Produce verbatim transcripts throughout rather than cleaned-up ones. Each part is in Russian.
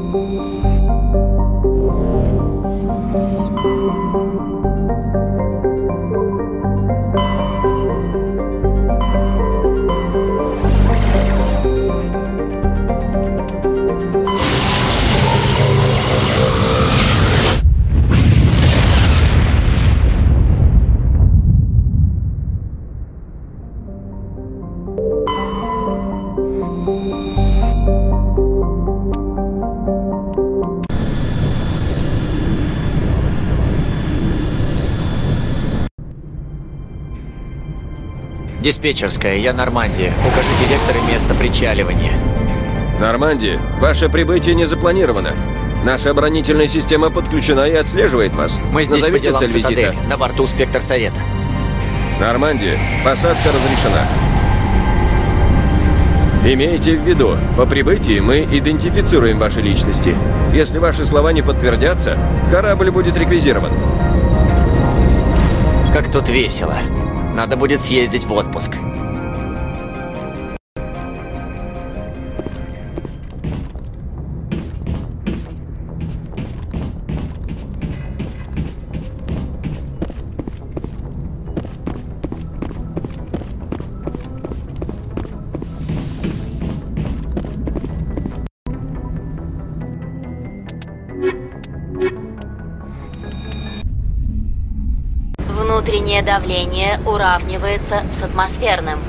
Диспетчерская, я Нормандия. Укажите вектор и место причаливания. Нормандия, ваше прибытие не запланировано. Наша оборонительная система подключена и отслеживает вас. Мы здесь Назовите по делам цель цитадели. визита. На борту спектр совета. Нормандия, посадка разрешена. Имейте в виду, по прибытии мы идентифицируем ваши личности. Если ваши слова не подтвердятся, корабль будет реквизирован. Как тут весело. Надо будет съездить в отпуск. Внутреннее давление уравнивается с атмосферным.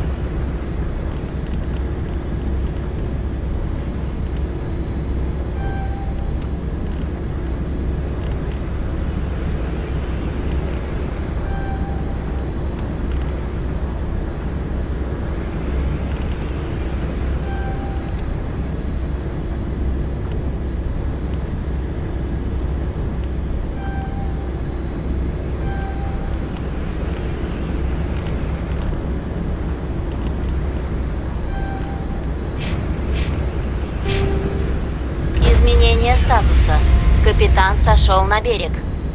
Изменение статуса. Капитан сошел на берег.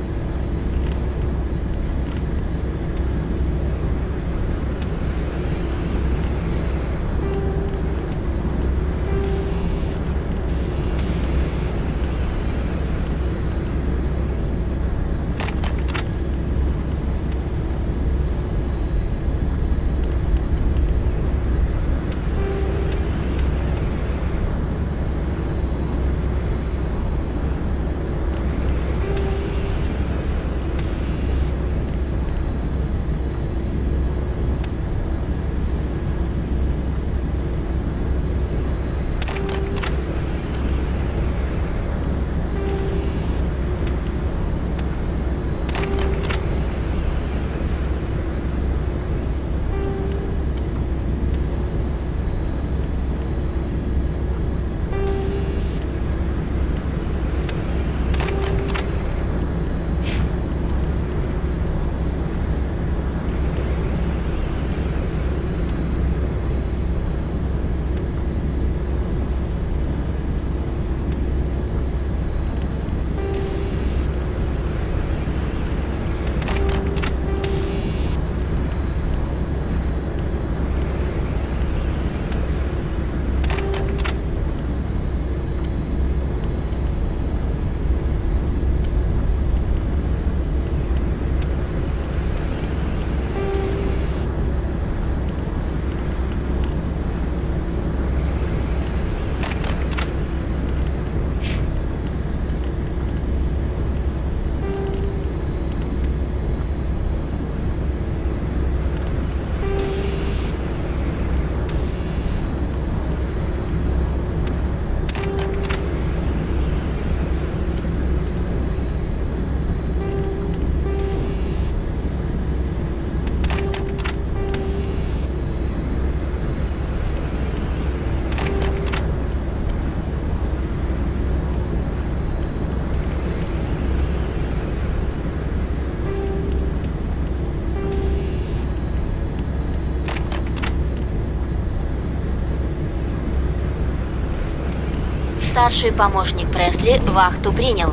Старший помощник Пресли вахту принял.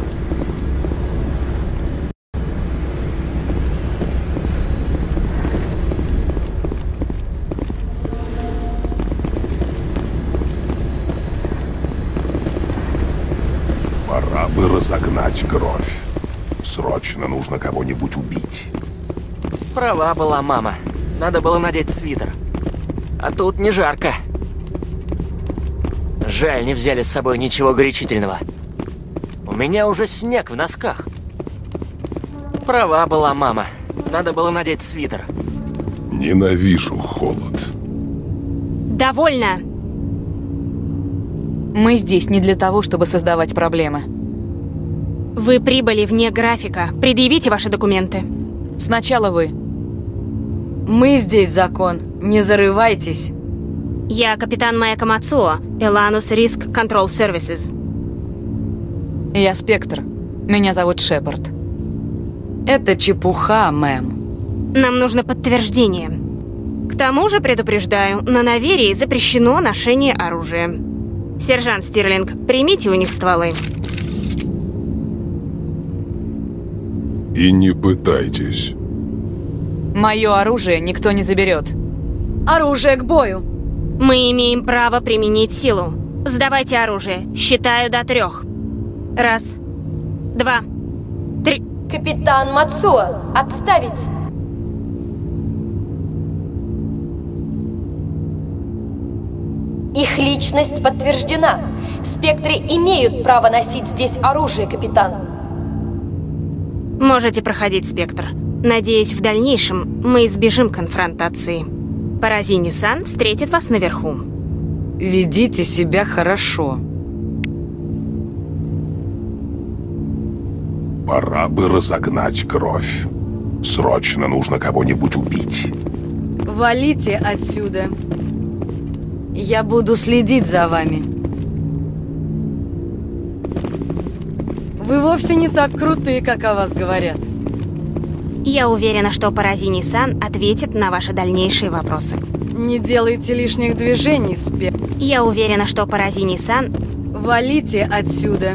разогнать кровь. Срочно нужно кого-нибудь убить. Права была мама. Надо было надеть свитер. А тут не жарко. Жаль, не взяли с собой ничего горячительного. У меня уже снег в носках. Права была мама. Надо было надеть свитер. Ненавижу холод. Довольно. Мы здесь не для того, чтобы создавать проблемы. Вы прибыли вне графика. Предъявите ваши документы. Сначала вы. Мы здесь закон. Не зарывайтесь. Я капитан Майка Мацуо, Эланус Риск Контрол Сервисес. Я Спектр. Меня зовут Шепард. Это чепуха, мэм. Нам нужно подтверждение. К тому же, предупреждаю, на Наверии запрещено ношение оружия. Сержант Стирлинг, примите у них стволы. И не пытайтесь. Мое оружие никто не заберет. Оружие к бою! Мы имеем право применить силу. Сдавайте оружие. Считаю до трех. Раз, два, три. Капитан Мацуо, отставить! Их личность подтверждена. Спектры имеют право носить здесь оружие, капитан. Можете проходить, Спектр. Надеюсь, в дальнейшем мы избежим конфронтации. Паразини-сан встретит вас наверху. Ведите себя хорошо. Пора бы разогнать кровь. Срочно нужно кого-нибудь убить. Валите отсюда. Я буду следить за вами. Вы вовсе не так крутые, как о вас говорят. Я уверена, что Паразини-сан ответит на ваши дальнейшие вопросы. Не делайте лишних движений, Спектр. Я уверена, что Паразини-сан... Валите отсюда.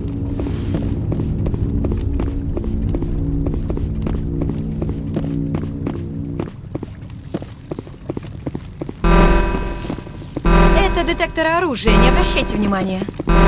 Это детектор оружия, не обращайте внимания.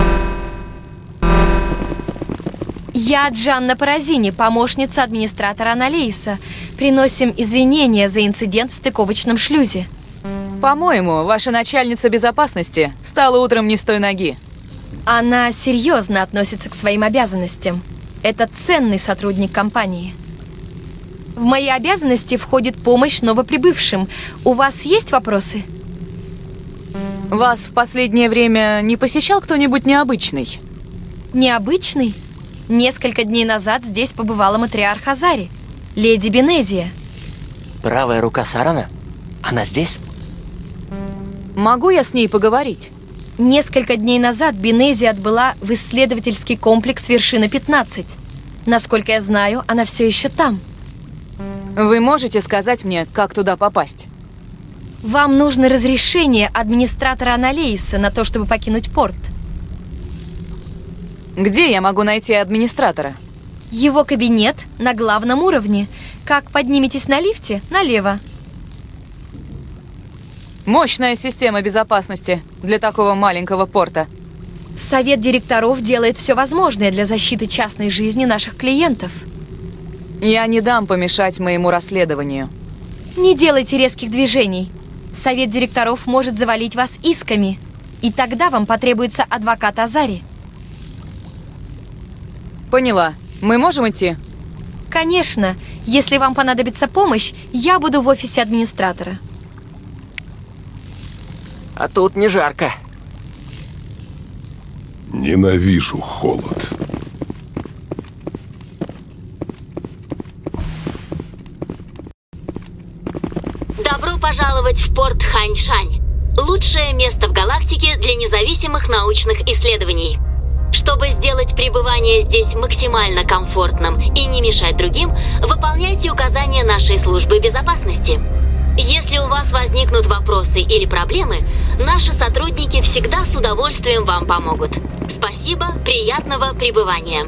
Я Джанна Паразини, помощница администратора Аналейса. Приносим извинения за инцидент в стыковочном шлюзе. По-моему, ваша начальница безопасности встала утром не с той ноги. Она серьезно относится к своим обязанностям. Это ценный сотрудник компании. В мои обязанности входит помощь новоприбывшим. У вас есть вопросы? Вас в последнее время не посещал кто-нибудь необычный? Необычный? Несколько дней назад здесь побывала матриарх Азари, леди Бенезия. Правая рука Сарана? Она здесь? Могу я с ней поговорить? Несколько дней назад Бенезия отбыла в исследовательский комплекс Вершина пятнадцать. Насколько я знаю, она все еще там. Вы можете сказать мне, как туда попасть? Вам нужно разрешение администратора Аналейса на то, чтобы покинуть порт. Где я могу найти администратора? Его кабинет на главном уровне. Как подниметесь на лифте, налево. Мощная система безопасности для такого маленького порта. Совет директоров делает все возможное для защиты частной жизни наших клиентов. Я не дам помешать моему расследованию. Не делайте резких движений. Совет директоров может завалить вас исками. И тогда вам потребуется адвокат Азари. Поняла. Мы можем идти? Конечно. Если вам понадобится помощь, я буду в офисе администратора. А тут не жарко. Ненавижу холод. Добро пожаловать в порт Ханьшань. Лучшее место в галактике для независимых научных исследований. Чтобы сделать пребывание здесь максимально комфортным и не мешать другим, выполняйте указания нашей службы безопасности. Если у вас возникнут вопросы или проблемы, наши сотрудники всегда с удовольствием вам помогут. Спасибо, приятного пребывания.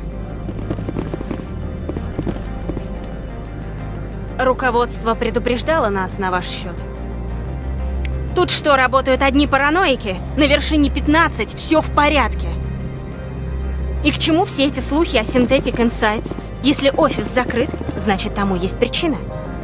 Руководство предупреждало нас на ваш счет. Тут что, работают одни параноики? На вершине пятнадцать все в порядке. И к чему все эти слухи о Synthetic Insights? Если офис закрыт, значит, тому есть причина.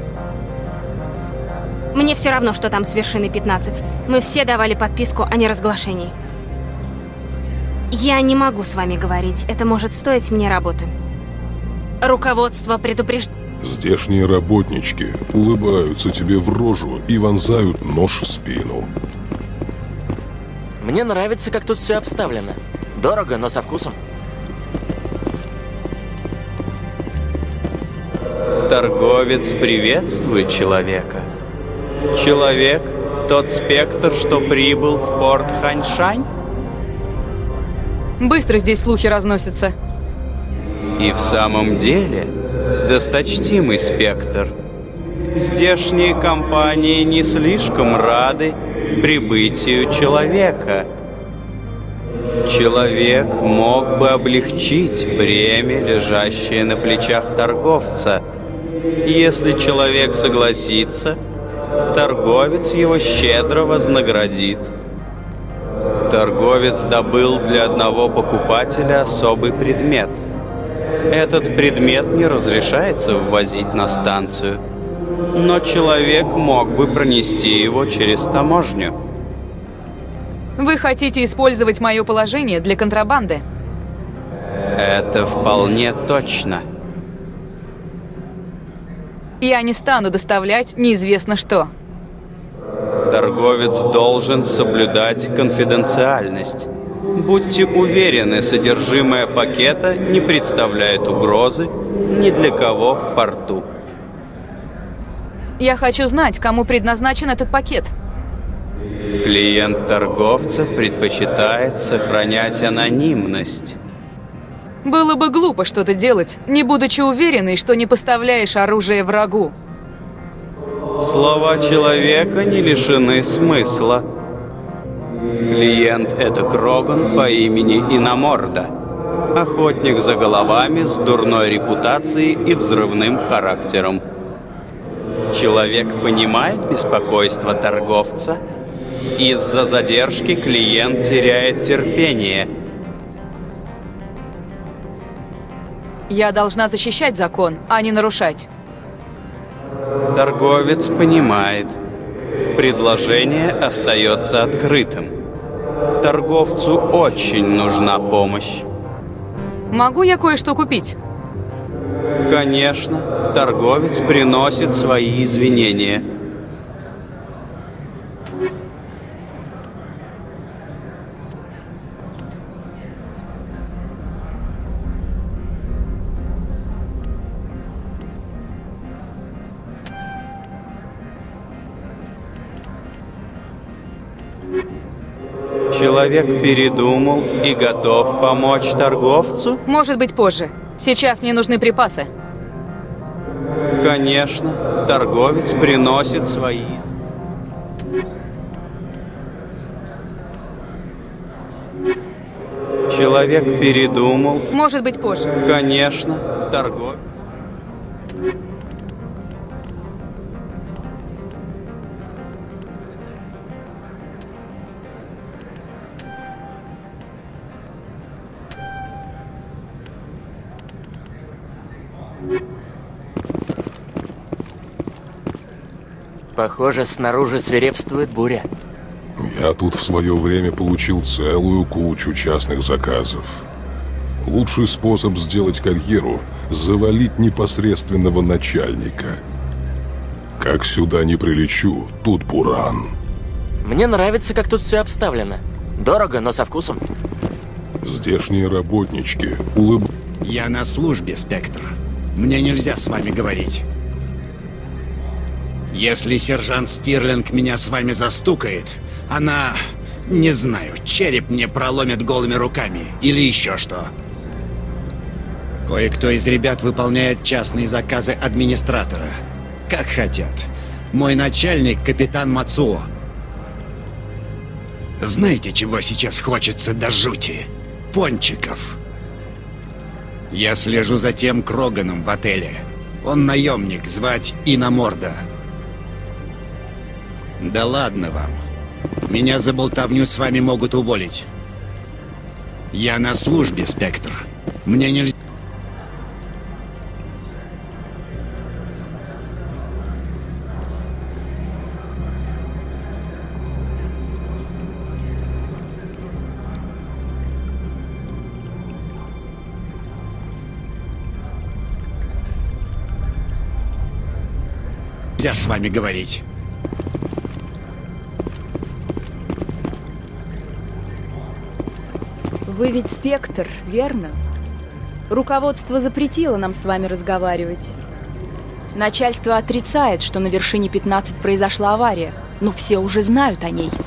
Мне все равно, что там с вершины пятнадцать. Мы все давали подписку о неразглашении. Я не могу с вами говорить. Это может стоить мне работы. Руководство предупреждает. Здешние работнички улыбаются тебе в рожу и вонзают нож в спину. Мне нравится, как тут все обставлено. Дорого, но со вкусом. Торговец приветствует человека. Человек — тот спектр, что прибыл в порт Ханьшань? Быстро здесь слухи разносятся. И в самом деле, досточтимый спектр, здешние компании не слишком рады прибытию человека. Человек мог бы облегчить бремя, лежащее на плечах торговца. Если человек согласится, торговец его щедро вознаградит. Торговец добыл для одного покупателя особый предмет. Этот предмет не разрешается ввозить на станцию, но человек мог бы пронести его через таможню. Вы хотите использовать мое положение для контрабанды? Это вполне точно. Я не стану доставлять неизвестно что. Торговец должен соблюдать конфиденциальность. Будьте уверены, содержимое пакета не представляет угрозы ни для кого в порту. Я хочу знать, кому предназначен этот пакет. Клиент торговца предпочитает сохранять анонимность. Было бы глупо что-то делать, не будучи уверенной, что не поставляешь оружие врагу. Слова человека не лишены смысла. Клиент — это Кроган по имени Иноморда, охотник за головами с дурной репутацией и взрывным характером. Человек понимает беспокойство торговца. Из-за задержки клиент теряет терпение. Я должна защищать закон, а не нарушать. Торговец понимает. Предложение остается открытым. Торговцу очень нужна помощь. Могу я кое-что купить? Конечно, торговец приносит свои извинения. Человек передумал и готов помочь торговцу? Может быть, позже. Сейчас мне нужны припасы. Конечно, торговец приносит свои... Человек передумал. Может быть, позже. Конечно, торговец... Похоже, снаружи свирепствует буря. Я тут в свое время получил целую кучу частных заказов. Лучший способ сделать карьеру – завалить непосредственного начальника. Как сюда не прилечу, тут буран. Мне нравится, как тут все обставлено. Дорого, но со вкусом. Здешние работнички улыб... Я на службе, Спектр. Мне нельзя с вами говорить. Если сержант Стирлинг меня с вами застукает, она, не знаю, череп мне проломит голыми руками или еще что. Кое-кто из ребят выполняет частные заказы администратора. Как хотят. Мой начальник — капитан Мацуо. Знаете, чего сейчас хочется до жути? Пончиков. Я слежу за тем Кроганом в отеле. Он наемник, звать Иноморда. Да ладно вам. Меня за болтовню с вами могут уволить. Я на службе, Спектр. Мне нельзя... Нельзя с вами говорить. Вы ведь Спектр, верно? Руководство запретило нам с вами разговаривать. Начальство отрицает, что на вершине пятнадцать произошла авария, но все уже знают о ней.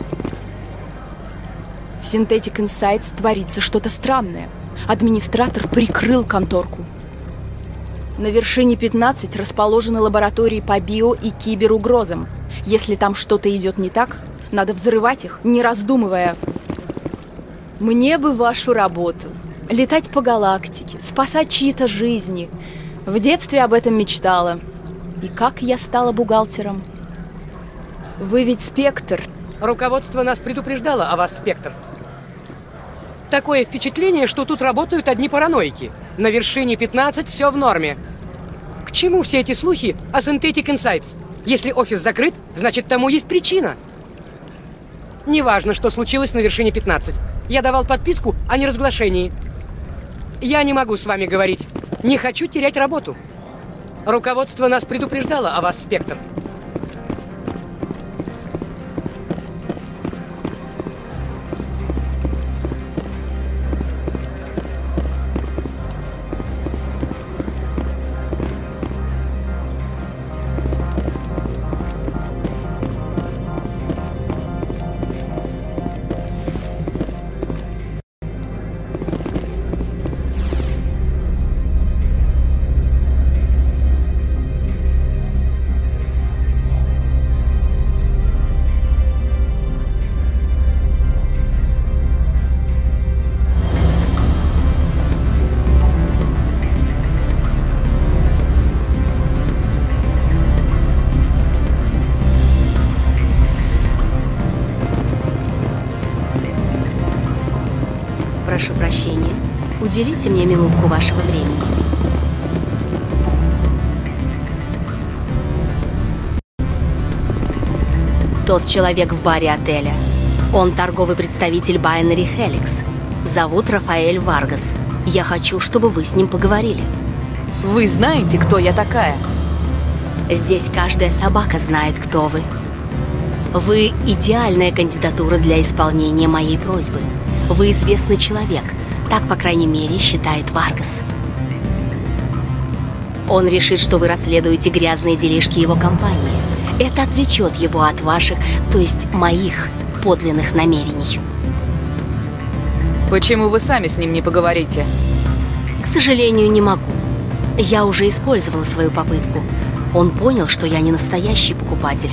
В Synthetic Insights творится что-то странное. Администратор прикрыл конторку. На вершине пятнадцать расположены лаборатории по био- и киберугрозам. Если там что-то идет не так, надо взрывать их, не раздумывая. Мне бы вашу работу. Летать по галактике, спасать чьи-то жизни. В детстве об этом мечтала. И как я стала бухгалтером? Вы ведь Спектр. Руководство нас предупреждало о вас, Спектр. Такое впечатление, что тут работают одни параноики. На вершине пятнадцать все в норме. К чему все эти слухи о Synthetic Insights? Если офис закрыт, значит, тому есть причина. Неважно, что случилось на вершине пятнадцать. Я давал подписку о неразглашении. Я не могу с вами говорить. Не хочу терять работу. Руководство нас предупреждало о вас, Спектр. Прошу прощения. Уделите мне минутку вашего времени. Тот человек в баре отеля. Он торговый представитель Binary Helix. Зовут Рафаэль Варгас. Я хочу, чтобы вы с ним поговорили. Вы знаете, кто я такая? Здесь каждая собака знает, кто вы. Вы идеальная кандидатура для исполнения моей просьбы. Вы известный человек. Так, по крайней мере, считает Варгас. Он решит, что вы расследуете грязные делишки его компании. Это отвлечет его от ваших, то есть моих, подлинных намерений. Почему вы сами с ним не поговорите? К сожалению, не могу. Я уже использовала свою попытку. Он понял, что я не настоящий покупатель.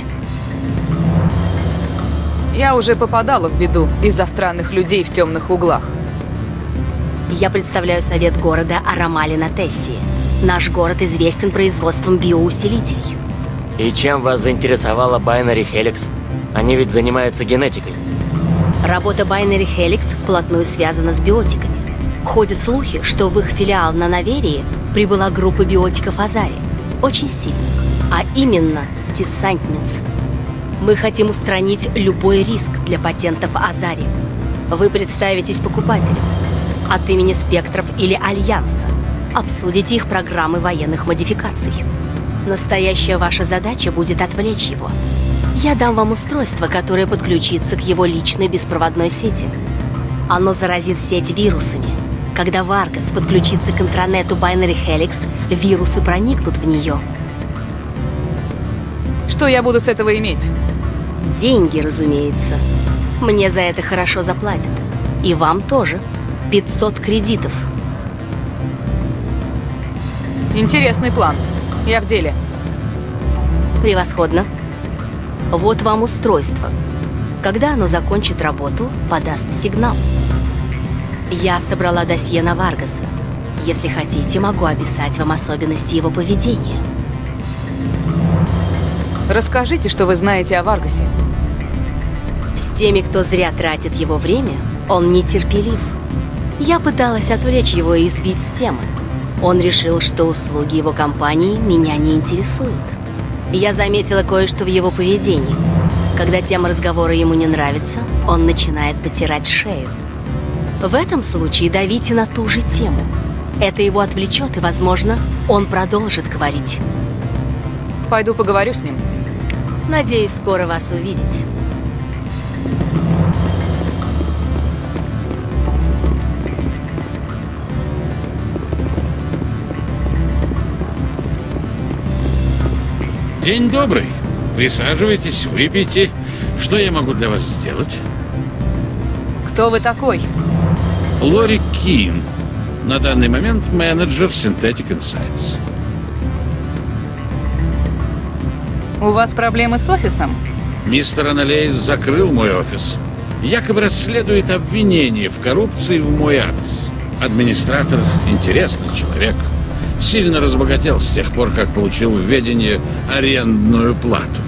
Я уже попадала в беду из-за странных людей в темных углах. Я представляю совет города Арамали на Тессии. Наш город известен производством биоусилителей. И чем вас заинтересовала Binary Helix? Они ведь занимаются генетикой. Работа Binary Helix вплотную связана с биотиками. Ходят слухи, что в их филиал на Наверии прибыла группа биотиков Азари. Очень сильных. А именно, десантниц. Мы хотим устранить любой риск для патентов Азари. Вы представитесь покупателем от имени Спектров или Альянса. Обсудите их программы военных модификаций. Настоящая ваша задача будет отвлечь его. Я дам вам устройство, которое подключится к его личной беспроводной сети. Оно заразит сеть вирусами. Когда Варгас подключится к интранету Binary Helix, вирусы проникнут в нее. Что я буду с этого иметь? Деньги, разумеется. Мне за это хорошо заплатят. И вам тоже. пятьсот кредитов. Интересный план. Я в деле. Превосходно. Вот вам устройство. Когда оно закончит работу, подаст сигнал. Я собрала досье на Варгаса. Если хотите, могу описать вам особенности его поведения. Расскажите, что вы знаете о Варгасе. С теми, кто зря тратит его время, он нетерпелив. Я пыталась отвлечь его и сбить с темы. Он решил, что услуги его компании меня не интересуют. Я заметила кое-что в его поведении. Когда тема разговора ему не нравится, он начинает потирать шею. В этом случае давите на ту же тему. Это его отвлечет, и, возможно, он продолжит говорить. Пойду поговорю с ним. Надеюсь, скоро вас увидеть. День добрый. Присаживайтесь, выпейте. Что я могу для вас сделать? Кто вы такой? Лори Кин. На данный момент менеджер Synthetic Insights. У вас проблемы с офисом? Мистер Аналейс закрыл мой офис. Якобы расследует обвинение в коррупции в мой адрес. Администратор – интересный человек. Сильно разбогател с тех пор, как получил в ведение арендную плату.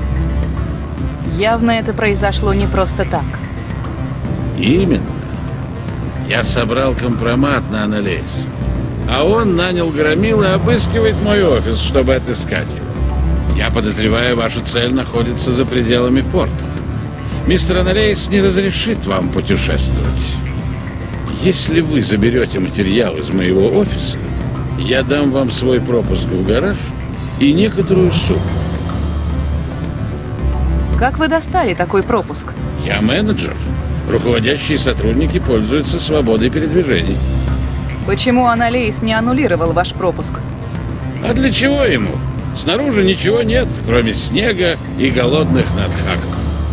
Явно это произошло не просто так. Именно. Я собрал компромат на Аналейса, а он нанял громил и обыскивает мой офис, чтобы отыскать его. Я подозреваю, ваша цель находится за пределами порта. Мистер Аналейс не разрешит вам путешествовать. Если вы заберете материал из моего офиса, я дам вам свой пропуск в гараж и некоторую сумму. Как вы достали такой пропуск? Я менеджер. Руководящие сотрудники пользуются свободой передвижений. Почему Аналейс не аннулировал ваш пропуск? А для чего ему? Снаружи ничего нет, кроме снега и голодных надхаков.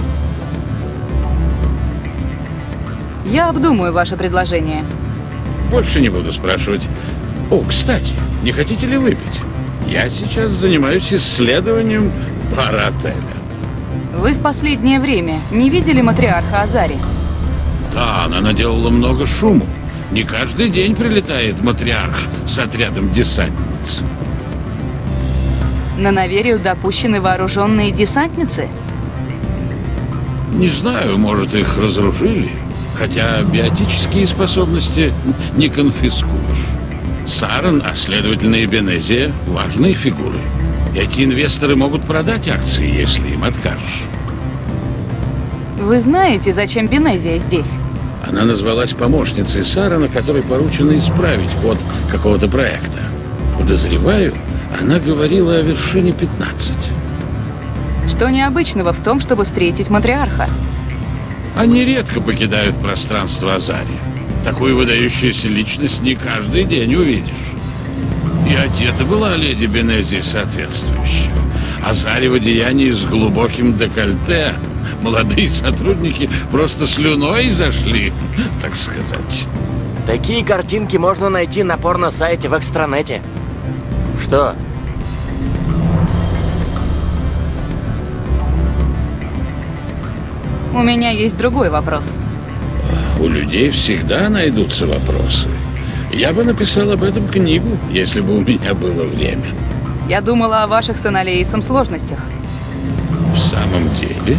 Я обдумаю ваше предложение. Больше не буду спрашивать. О, кстати, не хотите ли выпить? Я сейчас занимаюсь исследованием бара отеля. Вы в последнее время не видели матриарха Азари? Да, она наделала много шуму. Не каждый день прилетает матриарх с отрядом десантниц. На Наверию допущены вооруженные десантницы? Не знаю, может, их разоружили. Хотя биотические способности не конфискуешь. Саран, а следовательно и Бенезия – важные фигуры. Эти инвесторы могут продать акции, если им откажешь. Вы знаете, зачем Бенезия здесь? Она назвалась помощницей Сарана, которой поручено исправить ход какого-то проекта. Подозреваю, она говорила о вершине пятнадцать. Что необычного в том, чтобы встретить матриарха? Они редко покидают пространство Азари. Такую выдающуюся личность не каждый день увидишь. И одета была леди Бенезии соответствующая. Азари в одеянии с глубоким декольте. Молодые сотрудники просто слюной зашли, так сказать. Такие картинки можно найти на порно-сайте в экстранете. Что? У меня есть другой вопрос. У людей всегда найдутся вопросы. Я бы написал об этом книгу, если бы у меня было время. Я думала о ваших с Аналейсом сложностях. В самом деле?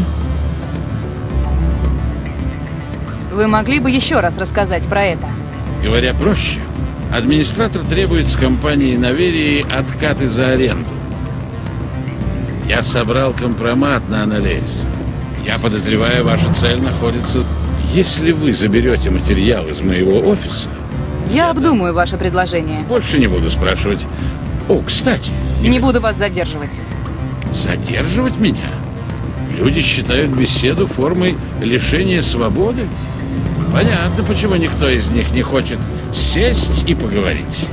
Вы могли бы еще раз рассказать про это? Говоря проще, администратор требует с компании Наверии откаты за аренду. Я собрал компромат на Аналейса. Я подозреваю, ваша цель находится... Если вы заберете материал из моего офиса... Я обдумаю ваше предложение. Больше не буду спрашивать. О, кстати... Не, не буду вас задерживать. Задерживать меня? Люди считают беседу формой лишения свободы? Понятно, почему никто из них не хочет сесть и поговорить.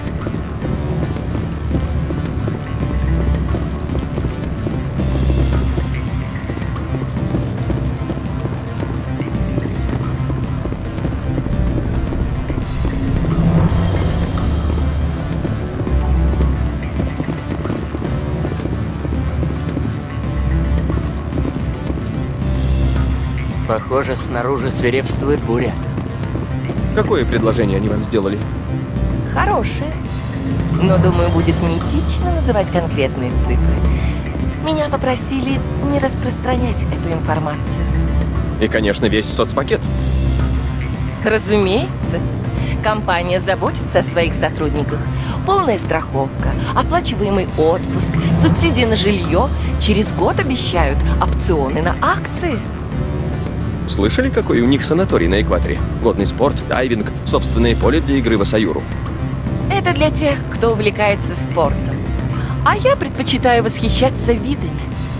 Похоже, снаружи свирепствует буря. Какое предложение они вам сделали? Хорошее. Но, думаю, будет неэтично называть конкретные цифры. Меня попросили не распространять эту информацию. И, конечно, весь соцпакет. Разумеется. Компания заботится о своих сотрудниках. Полная страховка, оплачиваемый отпуск, субсидии на жилье. Через год обещают опционы на акции. Слышали, какой у них санаторий на экваторе? Водный спорт, дайвинг, собственное поле для игры в Асаюру. Это для тех, кто увлекается спортом. А я предпочитаю восхищаться видами.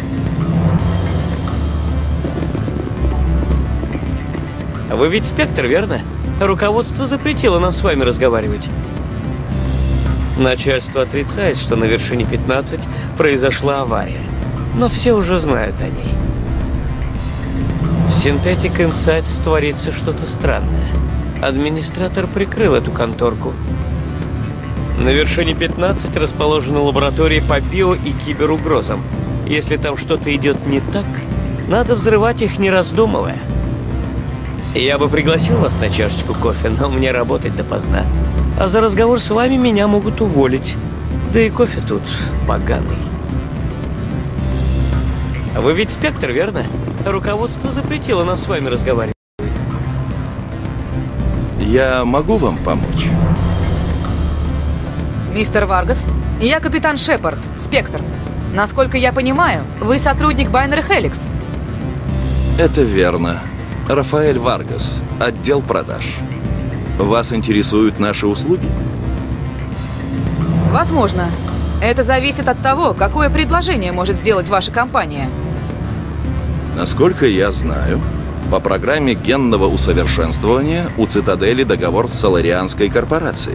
Вы ведь Спектр, верно? Руководство запретило нам с вами разговаривать. Начальство отрицает, что на вершине пятнадцать произошла авария. Но все уже знают о ней. В Synthetic Insights творится что-то странное. Администратор прикрыл эту конторку. На вершине пятнадцать расположены лаборатории по био- и киберугрозам. Если там что-то идет не так, надо взрывать их, не раздумывая. Я бы пригласил вас на чашечку кофе, но мне работать допоздна. А за разговор с вами меня могут уволить. Да и кофе тут поганый. Вы ведь Спектр, верно? Руководство запретило нам с вами разговаривать. Я могу вам помочь? Мистер Варгас, я капитан Шепард, Спектр. Насколько я понимаю, вы сотрудник Binary Helix. Это верно. Рафаэль Варгас, отдел продаж. Вас интересуют наши услуги? Возможно. Это зависит от того, какое предложение может сделать ваша компания. Насколько я знаю, по программе генного усовершенствования у Цитадели договор с Соларианской корпорацией.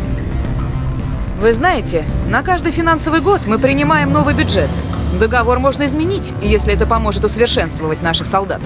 Вы знаете, на каждый финансовый год мы принимаем новый бюджет. Договор можно изменить, если это поможет усовершенствовать наших солдат.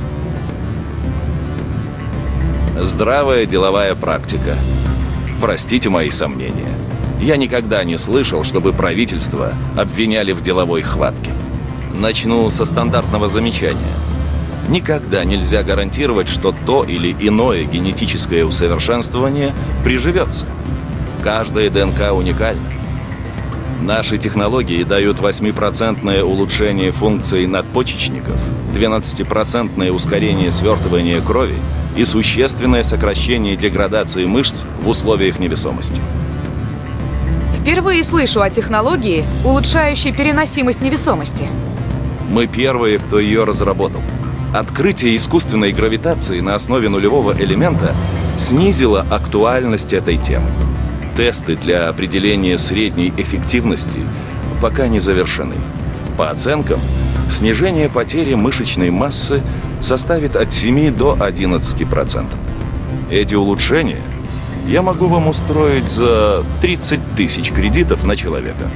Здравая деловая практика. Простите мои сомнения. Я никогда не слышал, чтобы правительство обвиняли в деловой хватке. Начну со стандартного замечания. Никогда нельзя гарантировать, что то или иное генетическое усовершенствование приживется. Каждая ДНК уникальна. Наши технологии дают восьмипроцентное улучшение функций надпочечников, двенадцатипроцентное ускорение свертывания крови и существенное сокращение деградации мышц в условиях невесомости. Впервые слышу о технологии, улучшающей переносимость невесомости. Мы первые, кто ее разработал. Открытие искусственной гравитации на основе нулевого элемента снизило актуальность этой темы. Тесты для определения средней эффективности пока не завершены. По оценкам, снижение потери мышечной массы составит от семи до одиннадцати процентов. Эти улучшения я могу вам устроить за тридцать тысяч кредитов на человека.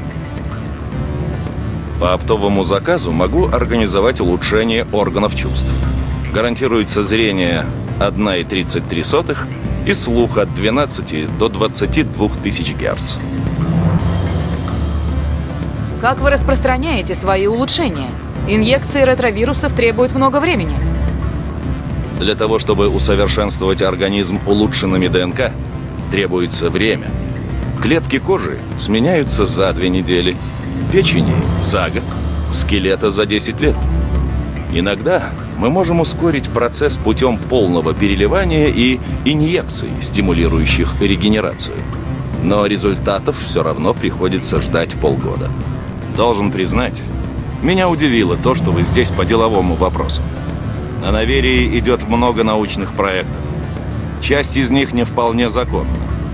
По оптовому заказу могу организовать улучшение органов чувств. Гарантируется зрение одна целая тридцать три сотых и слух от двенадцати до двадцати двух тысяч герц. Как вы распространяете свои улучшения? Инъекции ретровирусов требуют много времени. Для того, чтобы усовершенствовать организм улучшенными ДНК, требуется время. Клетки кожи сменяются за две недели, печени за год, скелета за десять лет. Иногда мы можем ускорить процесс путем полного переливания и инъекций, стимулирующих регенерацию. Но результатов все равно приходится ждать полгода. Должен признать, меня удивило то, что вы здесь по деловому вопросу. На Наверии идет много научных проектов. Часть из них не вполне законна.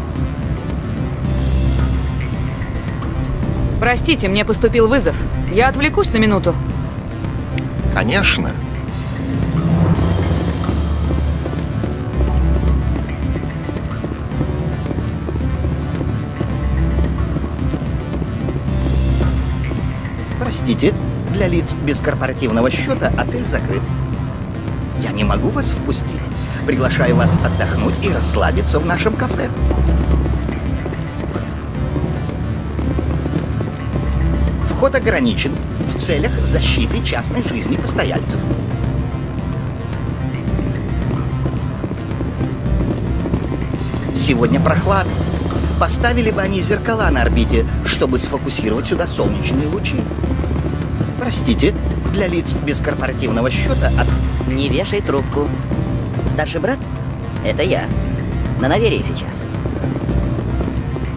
Простите, мне поступил вызов. Я отвлекусь на минуту. Конечно. Простите, для лиц без корпоративного счета отель закрыт. Я не могу вас впустить. Приглашаю вас отдохнуть и расслабиться в нашем кафе. Вход ограничен в целях защиты частной жизни постояльцев. Сегодня прохладно. Поставили бы они зеркала на орбите, чтобы сфокусировать сюда солнечные лучи. Простите, для лиц без корпоративного счета от... Не вешай трубку. Старший брат? Это я. На Наверии сейчас.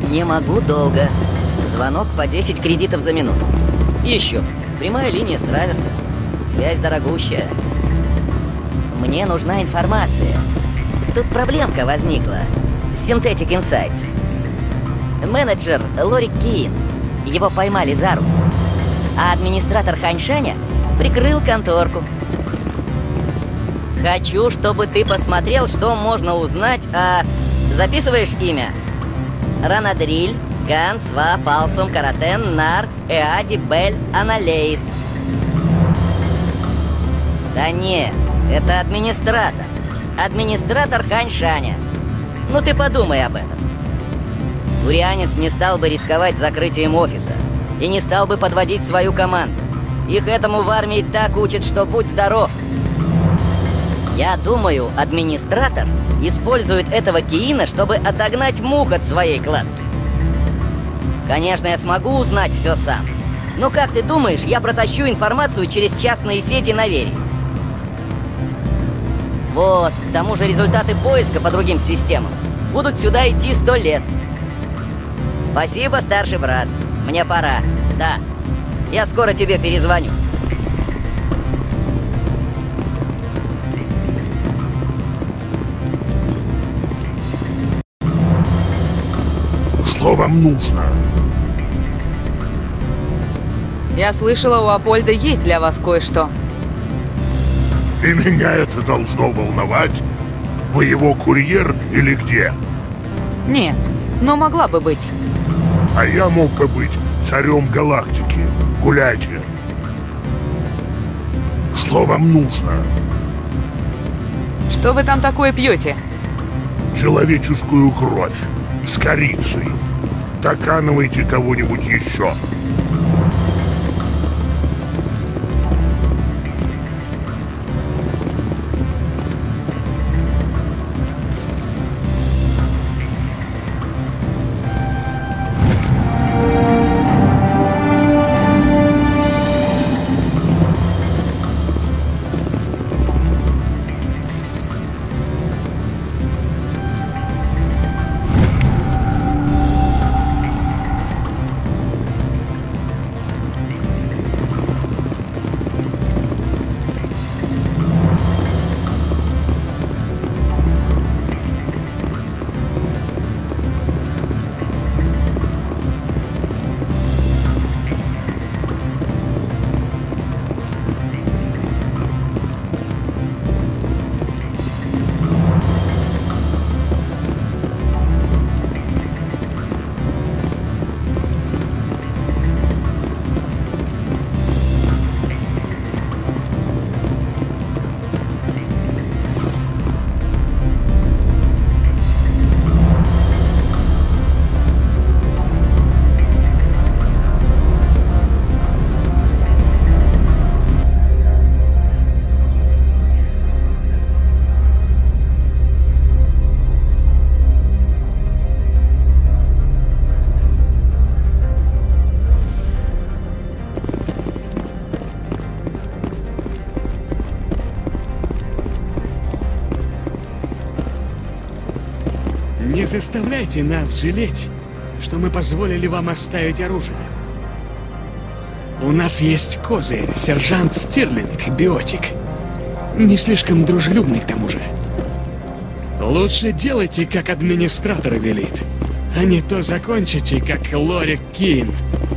Не могу долго. Звонок по десять кредитов за минуту. Еще. Прямая линия с траверса. Связь дорогущая. Мне нужна информация. Тут проблемка возникла. Synthetic Insights. Менеджер Лорик Киин. Его поймали за руку. А администратор Ханьшаня прикрыл конторку. Хочу, чтобы ты посмотрел, что можно узнать о... Записываешь имя? Ранадриль, Ган, Сва, Фалсум, Каратен, Нар, Эади, Бель, Аналейс. Да нет, это администратор. Администратор Ханьшаня. Ну ты подумай об этом. Турианец не стал бы рисковать закрытием офиса. И не стал бы подводить свою команду. Их этому в армии так учат, что будь здоров. Я думаю, администратор использует этого Киина, чтобы отогнать мух от своей кладки. Конечно, я смогу узнать все сам. Но как ты думаешь, я протащу информацию через частные сети на Вере? Вот, к тому же результаты поиска по другим системам будут сюда идти сто лет. Спасибо, старший брат. Мне пора. Да. Я скоро тебе перезвоню. Что вам нужно? Я слышала, у Апольда есть для вас кое-что. И меня это должно волновать? Вы его курьер или где? Нет, но могла бы быть. А я мог бы быть царем галактики. Гуляйте. Что вам нужно? Что вы там такое пьете? Человеческую кровь. С корицей. Доканывайте кого-нибудь еще. Не заставляйте нас жалеть, что мы позволили вам оставить оружие. У нас есть козырь, сержант Стирлинг, биотик. Не слишком дружелюбный к тому же. Лучше делайте, как администратор велит, а не то закончите, как Лорик Киин.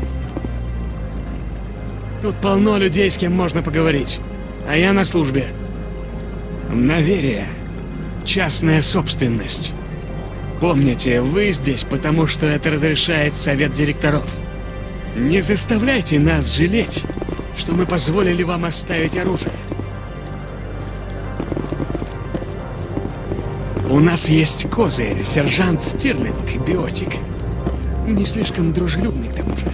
Тут полно людей, с кем можно поговорить, а я на службе. Наверие. Частная собственность. Помните, вы здесь, потому что это разрешает совет директоров. Не заставляйте нас жалеть, что мы позволили вам оставить оружие. У нас есть козырь, сержант Стирлинг, биотик. Не слишком дружелюбный к тому же.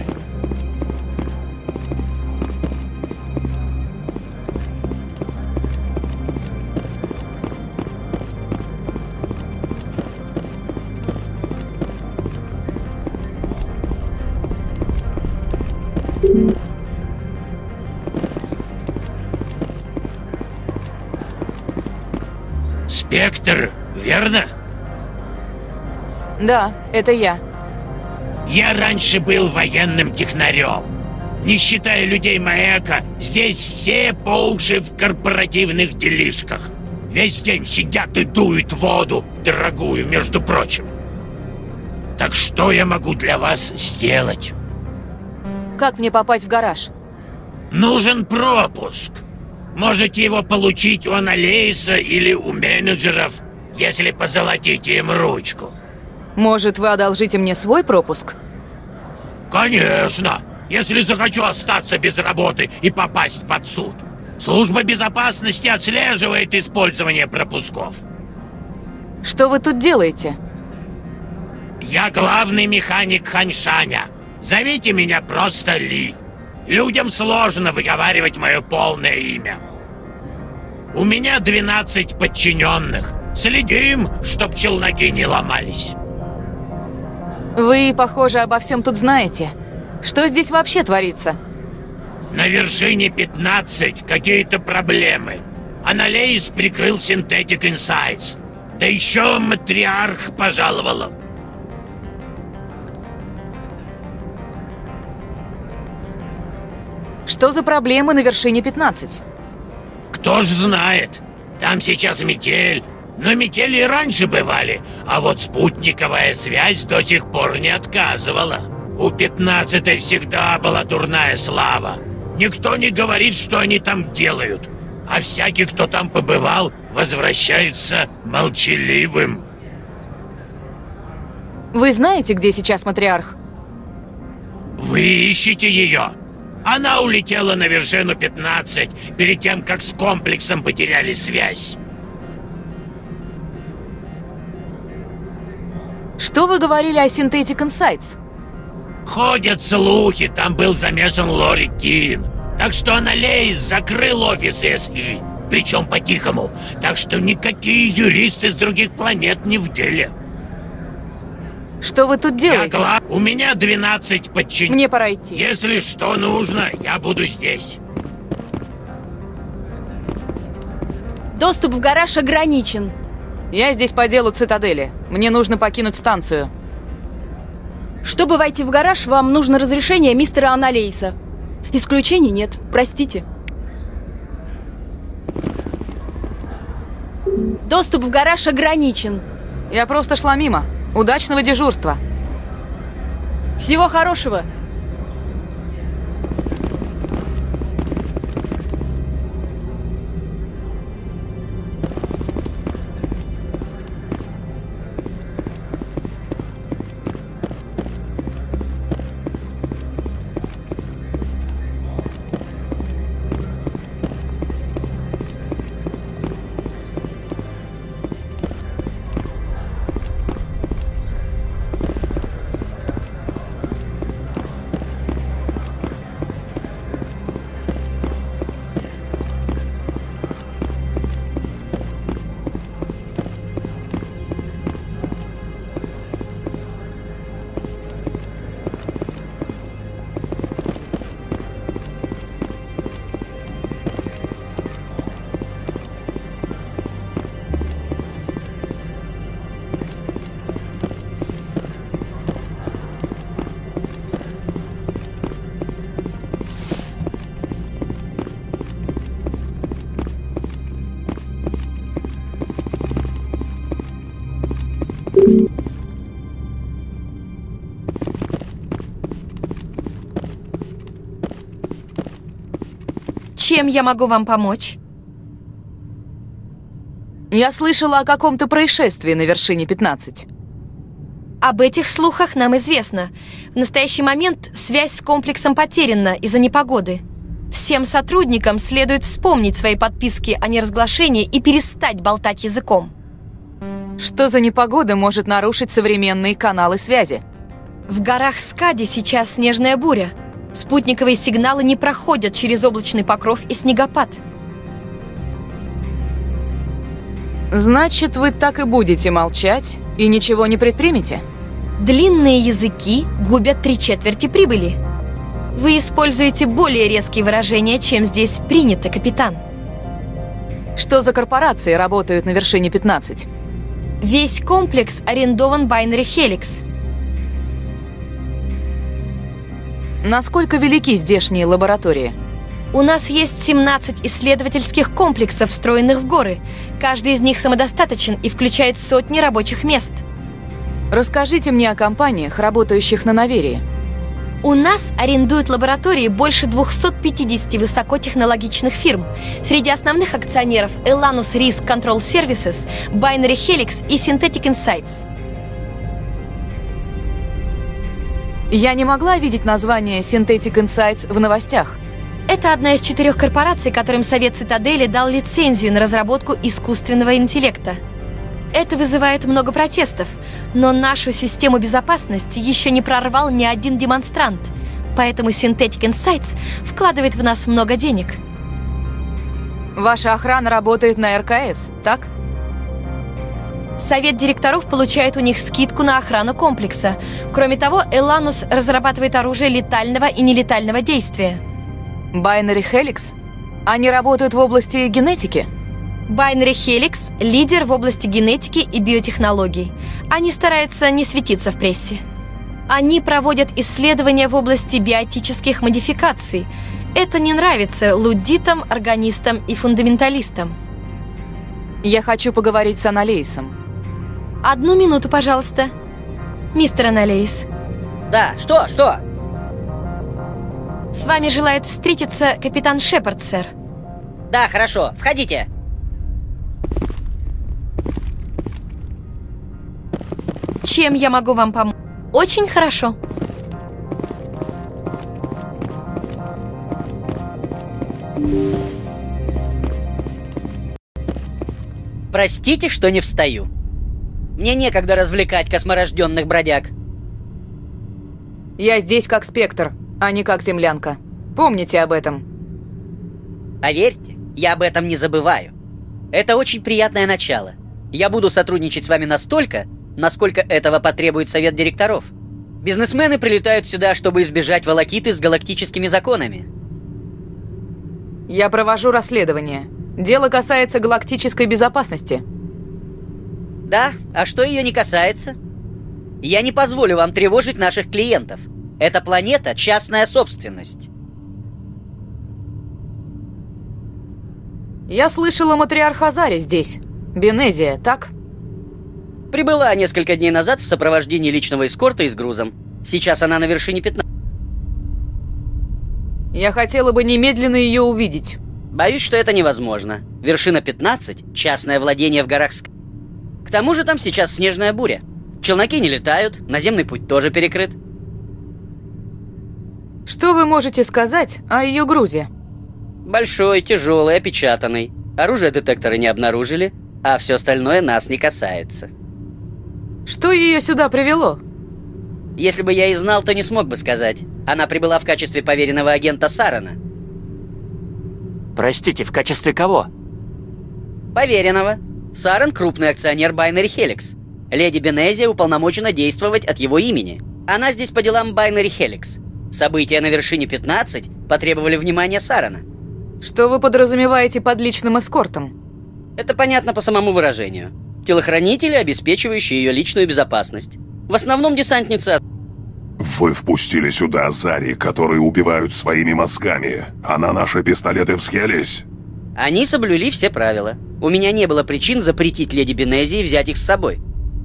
Спектр, верно? Да, это я. Я раньше был военным технарем. Не считая людей Маэка, здесь все по уши в корпоративных делишках. Весь день сидят и дуют воду, дорогую, между прочим. Так что я могу для вас сделать? Как мне попасть в гараж? Нужен пропуск. Можете его получить у Аналейса или у менеджеров, если позолотите им ручку. Может, вы одолжите мне свой пропуск? Конечно, если захочу остаться без работы и попасть под суд. Служба безопасности отслеживает использование пропусков. Что вы тут делаете? Я главный механик Ханьшаня. Зовите меня просто Ли. Людям сложно выговаривать мое полное имя. У меня двенадцать подчиненных. Следим, чтоб челноки не ломались. Вы, похоже, обо всем тут знаете. Что здесь вообще творится? На вершине пятнадцать какие-то проблемы. Аналейс прикрыл Synthetic Insights. Да еще матриарх пожаловала. Что за проблемы на вершине пятнадцать? Кто ж знает. Там сейчас метель. Но метели и раньше бывали. А вот спутниковая связь до сих пор не отказывала. У пятнадцатой всегда была дурная слава. Никто не говорит, что они там делают. А всякий, кто там побывал, возвращается молчаливым. Вы знаете, где сейчас матриарх? Вы ищете ее? Она улетела на вершину пятнадцать перед тем, как с комплексом потеряли связь. Что вы говорили о Synthetic Insights? Ходят слухи, там был замешан Лори Кин. Так что Аналейс закрыл офис эс и, причем по-тихому. Так что никакие юристы с других планет не в деле. Что вы тут делаете? Я гла... У меня двенадцать подчиненных. Мне пора идти. Если что нужно, я буду здесь. Доступ в гараж ограничен. Я здесь по делу Цитадели. Мне нужно покинуть станцию. Чтобы войти в гараж, вам нужно разрешение мистера Аналейса. Исключений нет, простите. Доступ в гараж ограничен. Я просто шла мимо. Удачного дежурства. Всего хорошего. Чем я могу вам помочь? Я слышала о каком-то происшествии на вершине пятнадцать. Об этих слухах нам известно. В настоящий момент связь с комплексом потеряна из-за непогоды. Всем сотрудникам следует вспомнить свои подписки о неразглашении и перестать болтать языком. Что за непогода может нарушить современные каналы связи? В горах Скади сейчас снежная буря. Спутниковые сигналы не проходят через облачный покров и снегопад. Значит, вы так и будете молчать и ничего не предпримете? Длинные языки губят три четверти прибыли. Вы используете более резкие выражения, чем здесь принято, капитан. Что за корпорации работают на вершине пятнадцать? Весь комплекс арендован Binary Helix. Насколько велики здешние лаборатории? У нас есть семнадцать исследовательских комплексов, встроенных в горы. Каждый из них самодостаточен и включает сотни рабочих мест. Расскажите мне о компаниях, работающих на Наверии. У нас арендуют лаборатории больше двухсот пятидесяти высокотехнологичных фирм. Среди основных акционеров Elanus Risk Control Services, Binary Helix и Synthetic Insights. Я не могла видеть название Synthetic Insights в новостях. Это одна из четырех корпораций, которым Совет Цитадели дал лицензию на разработку искусственного интеллекта. Это вызывает много протестов, но нашу систему безопасности еще не прорвал ни один демонстрант, поэтому Synthetic Insights вкладывает в нас много денег. Ваша охрана работает на эр ка эс, так? Совет директоров получает у них скидку на охрану комплекса. Кроме того, Elanus разрабатывает оружие летального и нелетального действия. Binary Helix? Они работают в области генетики? Binary Helix – лидер в области генетики и биотехнологий. Они стараются не светиться в прессе. Они проводят исследования в области биотических модификаций. Это не нравится луддитам, органистам и фундаменталистам. Я хочу поговорить с Аналейсом. Одну минуту, пожалуйста. Мистер Аналейс. Да, что, что? С вами желает встретиться капитан Шепард, сэр. Да, хорошо, входите. Чем я могу вам помочь? Очень хорошо. Простите, что не встаю. Мне некогда развлекать косморожденных бродяг. Я здесь как спектр, а не как землянка. Помните об этом. Поверьте, я об этом не забываю. Это очень приятное начало. Я буду сотрудничать с вами настолько, насколько этого потребует совет директоров. Бизнесмены прилетают сюда, чтобы избежать волокиты с галактическими законами. Я провожу расследование. Дело касается галактической безопасности. Да, а что ее не касается? Я не позволю вам тревожить наших клиентов. Эта планета — частная собственность. Я слышала, матриарх Азари здесь. Бенезия, так? Прибыла несколько дней назад в сопровождении личного эскорта и с грузом. Сейчас она на вершине пятнадцати. Я хотела бы немедленно ее увидеть. Боюсь, что это невозможно. Вершина пятнадцать — частное владение в горах Ск... К тому же там сейчас снежная буря. Челноки не летают, наземный путь тоже перекрыт. Что вы можете сказать о ее грузе? Большой, тяжелый, опечатанный. Оружие детекторы не обнаружили, а все остальное нас не касается. Что ее сюда привело? Если бы я и знал, то не смог бы сказать. Она прибыла в качестве поверенного агента Сарана. Простите, в качестве кого? Поверенного. Саран — крупный акционер Binary Helix. Леди Бенезия уполномочена действовать от его имени. Она здесь по делам Binary Helix. События на вершине пятнадцать потребовали внимания Сарана. Что вы подразумеваете под личным эскортом? Это понятно по самому выражению. Телохранители, обеспечивающие ее личную безопасность. В основном десантница. Вы впустили сюда Азари, которые убивают своими мозгами, а на наши пистолеты всхелись? Они соблюли все правила. У меня не было причин запретить леди Бенезии взять их с собой.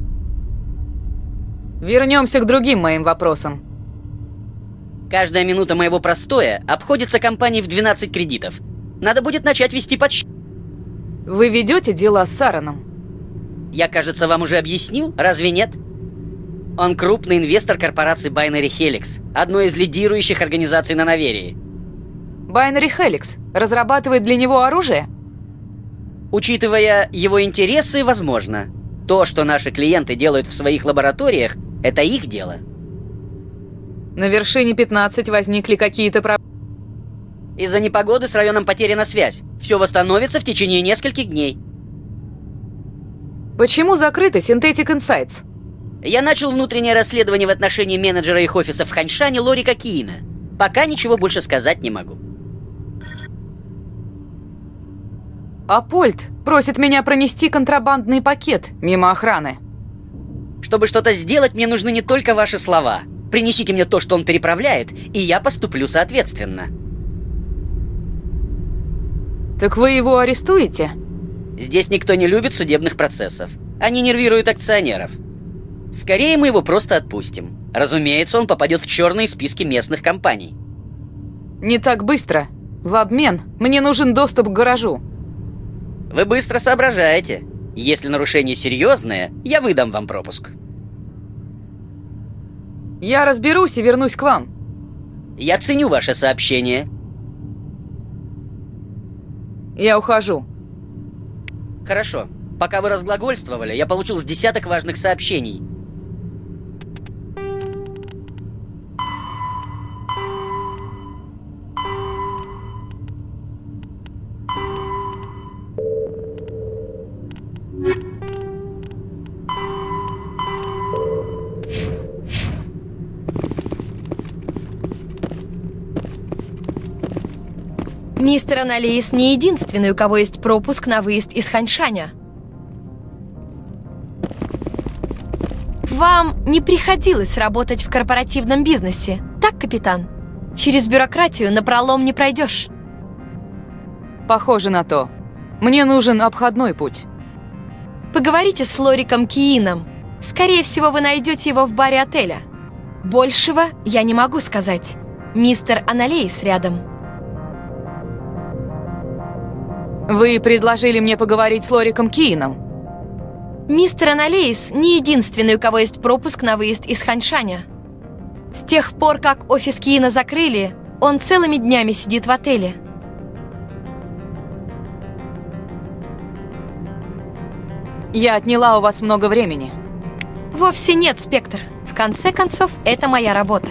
Вернемся к другим моим вопросам. Каждая минута моего простоя обходится компании в двенадцать кредитов. Надо будет начать вести подсчет. Вы ведете дела с Сараном? Я, кажется, вам уже объяснил, разве нет? Он крупный инвестор корпорации Binary Helix, одной из лидирующих организаций на Наверии. Binary Helix разрабатывает для него оружие? Учитывая его интересы, возможно. То, что наши клиенты делают в своих лабораториях, это их дело. На вершине пятнадцать возникли какие-то проблемы? Из-за непогоды с районом потеряна связь. Все восстановится в течение нескольких дней. Почему закрыты Synthetic Insights? Я начал внутреннее расследование в отношении менеджера их офиса в Ханьшане Лорика Киина. Пока ничего больше сказать не могу. Апольт просит меня пронести контрабандный пакет мимо охраны. Чтобы что-то сделать, мне нужны не только ваши слова. Принесите мне то, что он переправляет, и я поступлю соответственно. Так вы его арестуете? Здесь никто не любит судебных процессов. Они нервируют акционеров. Скорее мы его просто отпустим. Разумеется, он попадет в черные списки местных компаний. Не так быстро. В обмен мне нужен доступ к гаражу. Вы быстро соображаете. Если нарушение серьезное, я выдам вам пропуск. Я разберусь и вернусь к вам. Я ценю ваше сообщение. Я ухожу. Хорошо. Пока вы разглагольствовали, я получил с десяток важных сообщений. Мистер Аналейс не единственный, у кого есть пропуск на выезд из Ханьшаня. Вам не приходилось работать в корпоративном бизнесе, так, капитан? Через бюрократию напролом не пройдешь. Похоже на то. Мне нужен обходной путь. Поговорите с Лориком Киином. Скорее всего, вы найдете его в баре отеля. Большего я не могу сказать. Мистер Аналейс рядом. Вы предложили мне поговорить с Лориком Киином. Мистер Аналейс не единственный, у кого есть пропуск на выезд из Ханьшаня. С тех пор, как офис Киина закрыли, он целыми днями сидит в отеле. Я отняла у вас много времени. Вовсе нет, Спектр. В конце концов, это моя работа.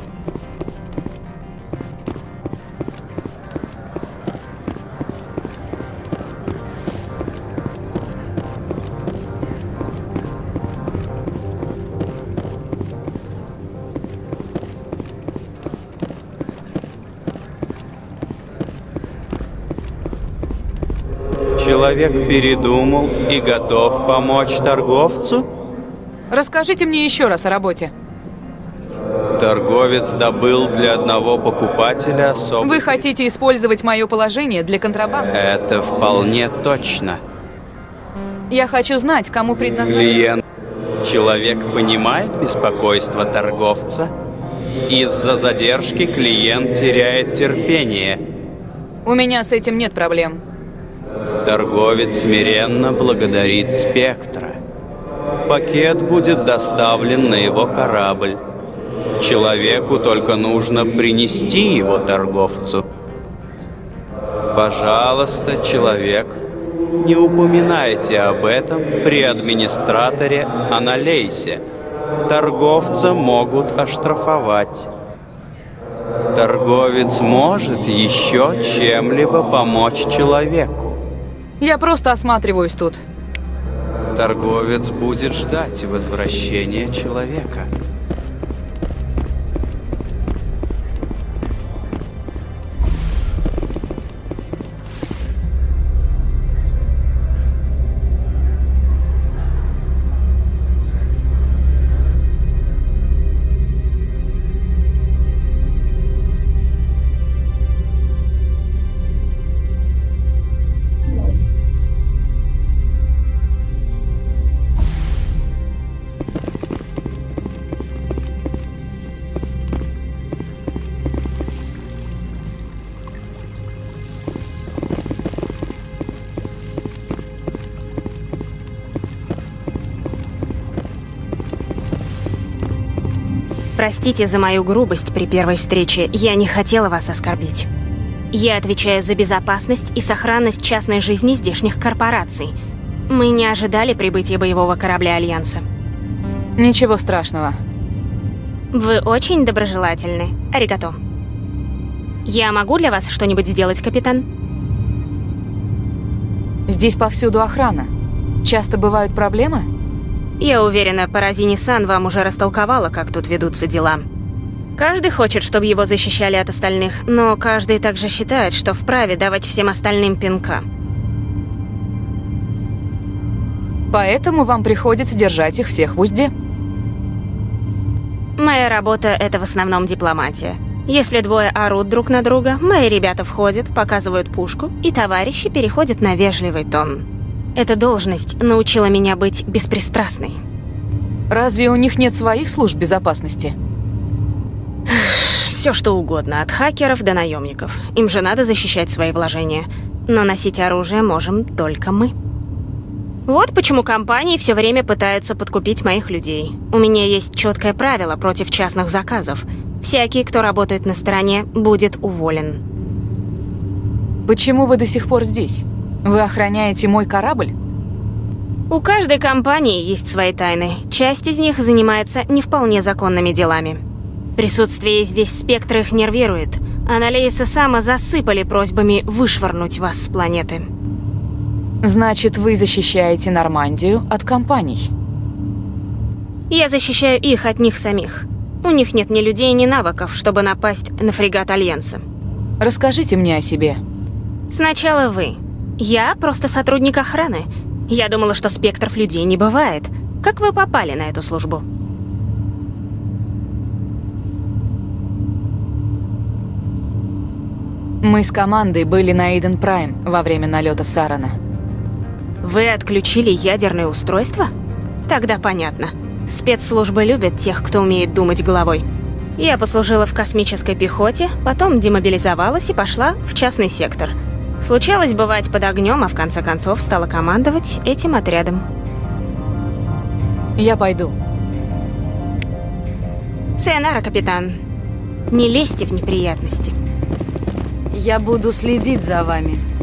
Человек передумал и готов помочь торговцу? Расскажите мне еще раз о работе. Торговец добыл для одного покупателя особый... Вы хотите использовать мое положение для контрабанды? Это вполне точно. Я хочу знать, кому предназначен... Клиент. Человек понимает беспокойство торговца? Из-за задержки клиент теряет терпение. У меня с этим нет проблем. Торговец смиренно благодарит Спектра. Пакет будет доставлен на его корабль. Человеку только нужно принести его торговцу. Пожалуйста, человек, не упоминайте об этом при администраторе Аналейсе. Торговца могут оштрафовать. Торговец может еще чем-либо помочь человеку. Я просто осматриваюсь тут. Торговец будет ждать возвращения человека. Простите за мою грубость при первой встрече, я не хотела вас оскорбить. Я отвечаю за безопасность и сохранность частной жизни здешних корпораций. Мы не ожидали прибытия боевого корабля Альянса. Ничего страшного. Вы очень доброжелательны. Аригато. Я могу для вас что-нибудь сделать, капитан? Здесь повсюду охрана. Часто бывают проблемы? Я уверена, Паразини-сан вам уже растолковала, как тут ведутся дела. Каждый хочет, чтобы его защищали от остальных, но каждый также считает, что вправе давать всем остальным пинка. Поэтому вам приходится держать их всех в узде. Моя работа — это в основном дипломатия. Если двое орут друг на друга, мои ребята входят, показывают пушку, и товарищи переходят на вежливый тон. Эта должность научила меня быть беспристрастной. Разве у них нет своих служб безопасности? Все что угодно, от хакеров до наемников. Им же надо защищать свои вложения. Но носить оружие можем только мы. Вот почему компании все время пытаются подкупить моих людей. У меня есть четкое правило против частных заказов. Всякий, кто работает на стороне, будет уволен. Почему вы до сих пор здесь? Вы охраняете мой корабль? У каждой компании есть свои тайны. Часть из них занимается не вполне законными делами. Присутствие здесь спектра их нервирует. Аналеис и Сама засыпали просьбами вышвырнуть вас с планеты. Значит, вы защищаете Нормандию от компаний? Я защищаю их от них самих. У них нет ни людей, ни навыков, чтобы напасть на фрегат Альянса. Расскажите мне о себе. Сначала вы. Я просто сотрудник охраны. Я думала, что спектров людей не бывает. Как вы попали на эту службу? Мы с командой были на Эйден Прайм во время налета Сарана. Вы отключили ядерное устройство? Тогда понятно. Спецслужбы любят тех, кто умеет думать головой. Я послужила в космической пехоте, потом демобилизовалась и пошла в частный сектор. Случалось бывать под огнем, а в конце концов стала командовать этим отрядом. Я пойду. Сайонара, капитан. Не лезьте в неприятности. Я буду следить за вами.